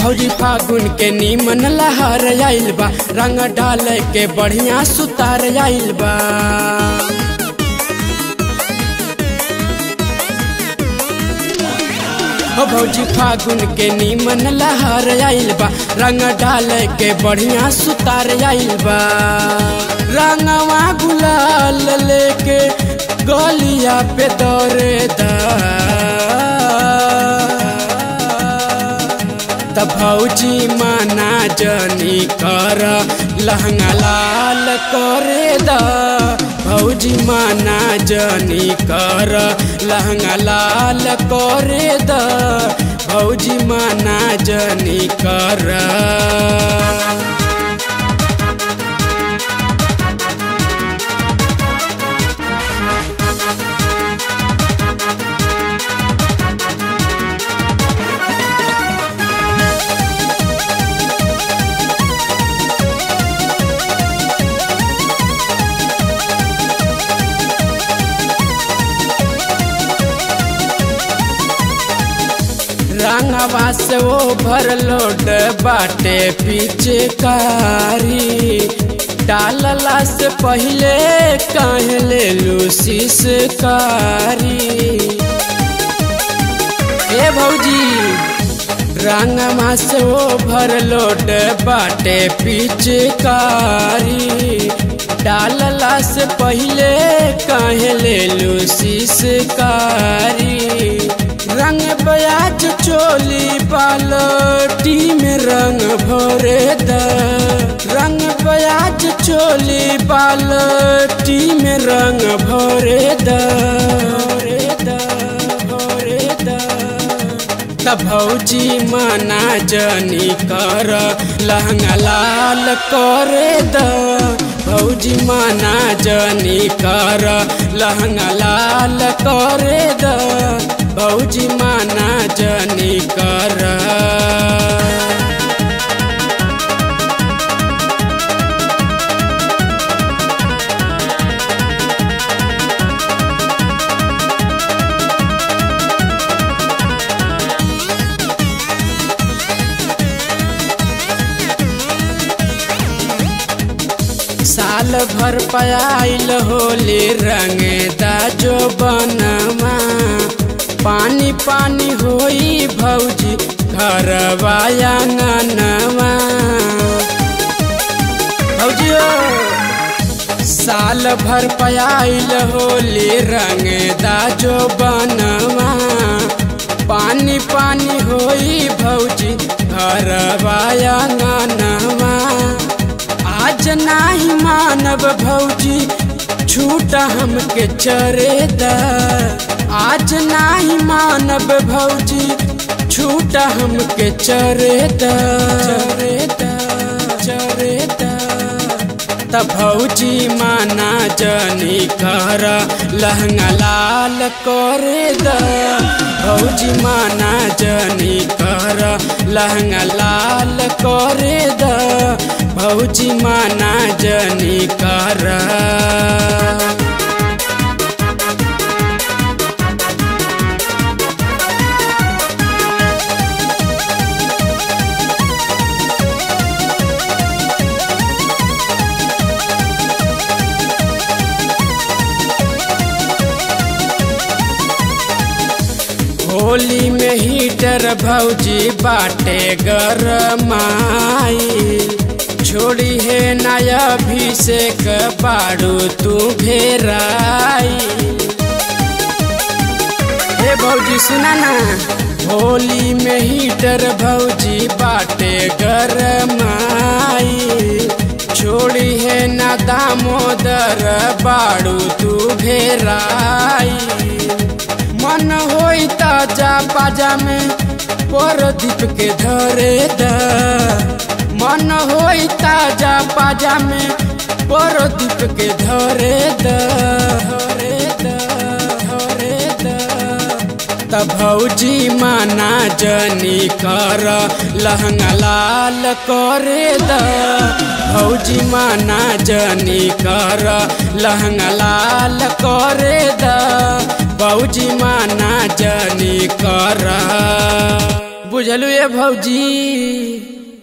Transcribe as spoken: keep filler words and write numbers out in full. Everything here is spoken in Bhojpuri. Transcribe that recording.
भौजी फागुन के नीमन लहर आइल बा, रंग डाल के बढ़िया सुतार आइल बा। भौजी फागुन के नीमन लहर आइल बा, रंग डाल के बढ़िया सुतार आइल बा। रंगवा गुलाल लेके गलिया पे दौरे दा, त भौजी माना जनी कर लहंगा लाल करे दा। भौजी माना जनी कर लहंगा लाल करे दा, भौजी माना जनी कर। रंगवा से वो भर लोड बाटे पिचकारी, डालला से पहले काहे ले लूसीस कारी। ए भौजी रंगवा से वो भर लोड बाटे पिचकारी, डालला से पहले काहे ले लूसीस कारी। रंग बयाज चोली बाल्टी में रंग भरे द, रंग बयाज चोली बाल्टी में रंग भरे द, भरे द, भरे द। त भौजी माना जनी कर लहंगा लाल करे द, भौजी माना जनी कर लहंगा लाल करे द, भौजी माना जनी कर। साल भर पायल होली रंगे दा जो बनवा, पानी पानी होई भौजी घरवा आंगनवा। भौजी साल भर पायल होली रंगे दा जो बनवा, पानी पानी होई भौजी घरवा आंगनवा। आज नाही मानव भौजी छूटा हमके चरे दा, आज नाही मानव भौजी छूटा हमके चरे दा, चरे दा, चरे दा। त भौजी माना जनी कर लहंगा लाल करे दा, भौजी माना जनी कर लहंगा लाल करे दा, भौजी माना जनी कर। होली में हीटर भौजी बाटे गरमाई, छोड़ी है नया अभिषेक बाड़ू तू घेराई। हे भौजी सुना ना, होली में हीटर भौजी बाटे गरमाई, छोड़ी है ना दामोदर बाड़ू तू घेराई। मन होई ताजा पाजा में परदीप के धरे द, मन होई ताजा पाजा में परदीप के धरे द, धरे द, धरे द। त भौजी माना जनी कर लहंगा लाल करे द, भौजी माना जनी कर लहंगा लाल करे द, भौजी माना जनी कर। बुझलू ये भौजी।